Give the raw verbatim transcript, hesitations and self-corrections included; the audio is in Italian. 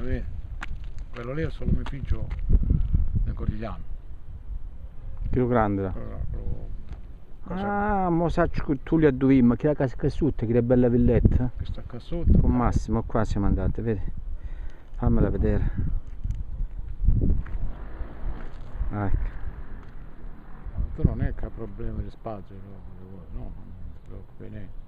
Vedi? Quello lì è solo mio figlio del Cordigliano. Più grande. Quello- quello- Ah, mo saccio che tu li adduvimmo, che la casa che sotto, che bella villetta. Che sta qua sotto. Con Massimo, qua siamo andati, vedi? Fammela vedere. Ecco. Tu non è che hai problemi di spazio, no, no, non ti preoccupi niente.